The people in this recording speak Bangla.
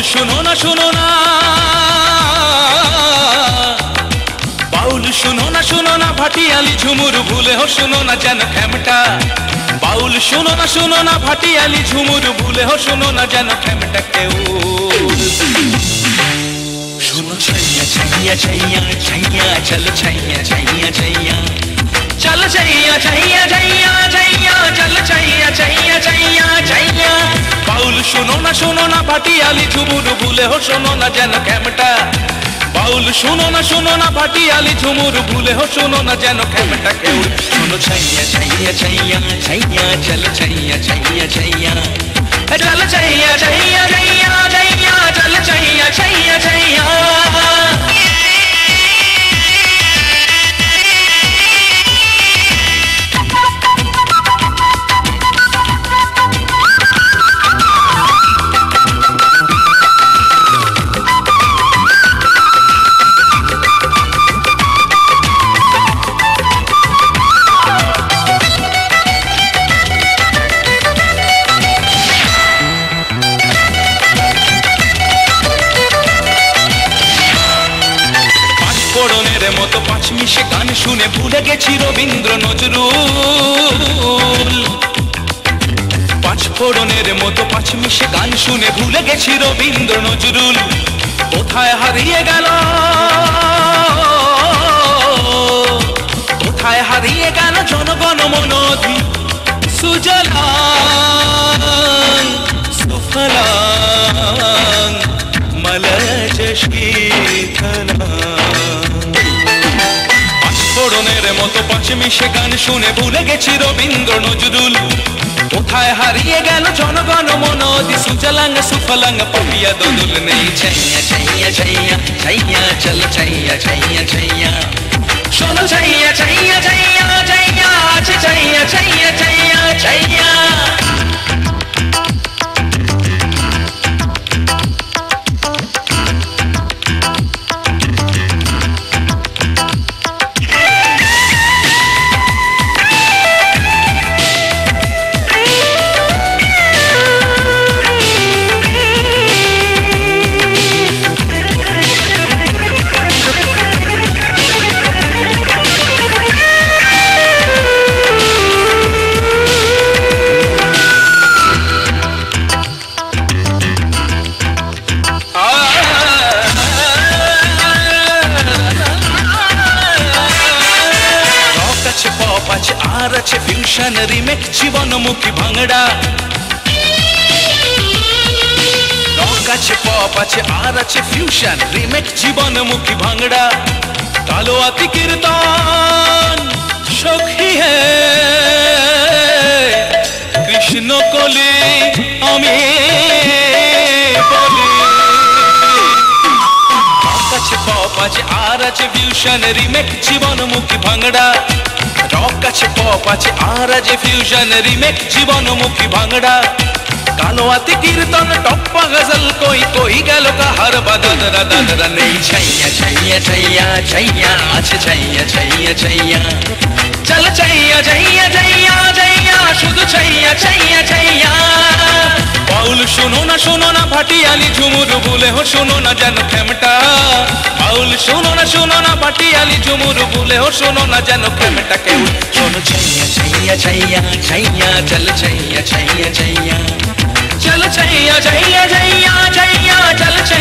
শোনো না বাউল শোনো না ভাটিয়ালি ঝুমুর ভুলে হো শোনো না যেন খেমটা বাউল শোনো না ভাটিয়ালি ঝুমুর ভুলে হো শোনো না যেন খেমটা কেউ শোনো छैया छैया छैया छैया चलो छैया छैया छैया चल छैया छैया छैया छैया चल छैया छैया छैया छैया बाउल शोनो ना भाटियाली झुमुर भूले हो शोनो ना जेन खेमटा बाउल शोनो ना भाटियाली झुमुर भूले हो शोनो ना जेन खेमटा केउ शोनो छैया छैया छैया छैया चल छैया छैया छैया चल छैया छैया छैया छैया चल छैया छैया छैया মতো পাঁচ মিশে গান শুনে ভুলে গেছি রবীন্দ্র নজরুল পাঁচ ফোড়নের মতো পাঁচ মিশে গান শুনে ভুলে গেছি রবীন্দ্র নজরুল কোথায় হারিয়ে গেল জনগণ মনধি সুজলাং সুফলাং মলয়জ শীতলাং ফোড়নের মতো পাঁচ মিশে গান শুনে ভুলে গেছি রবীন্দ্র নজরুল কোথায় হারিয়ে গেল জনগণ মনধি সুজলাং সুফলাং পাপিয়া দোদুল নেই छैया छैया छैया छैया চল छैया छैया छैया শোনো छैया छैया छैया छैया আছে छैया छैया छैया छैया আর আছে ফিউশন রিমেক জীবনমুখী ভাঙড়া রক আছে পপ আছে আর আছে ফিউশন রিমেক জীবনমুখী ভাঙড়া কালো আতি কীর্তন সখী হে কৃষ্ণ কলি আমি বলি রক আছে পপ আছে আর আছে ফিউশন রিমেক জীবনমুখী ভাঙড়া রক আছে পপ আছে আর আছে ফিউশন রিমেক জীবনমুখী ভাঙড়া কালো আতি কীর্তন টপ্পা গজল কই কই গেল কাহার বাদরা দাদরা নেই छैया छैया छैया छैया আছে छैया छैया छैया চল छैया छैया छैया छैया শুধু छैया छैया छैया বাউল শোনো না ভাটিয়ালি ঝুমুর ভুলে হো শোনো না যেন খেমটা বাউল শোনো না ভাটিয়ালি ঝুমুর ভুলে হো শোনো না যেন খেমটা কেউ শোনো छैया छैया छैया छैया চল छैया छैया छैया चल छैया छैया छैया छैया चल छैया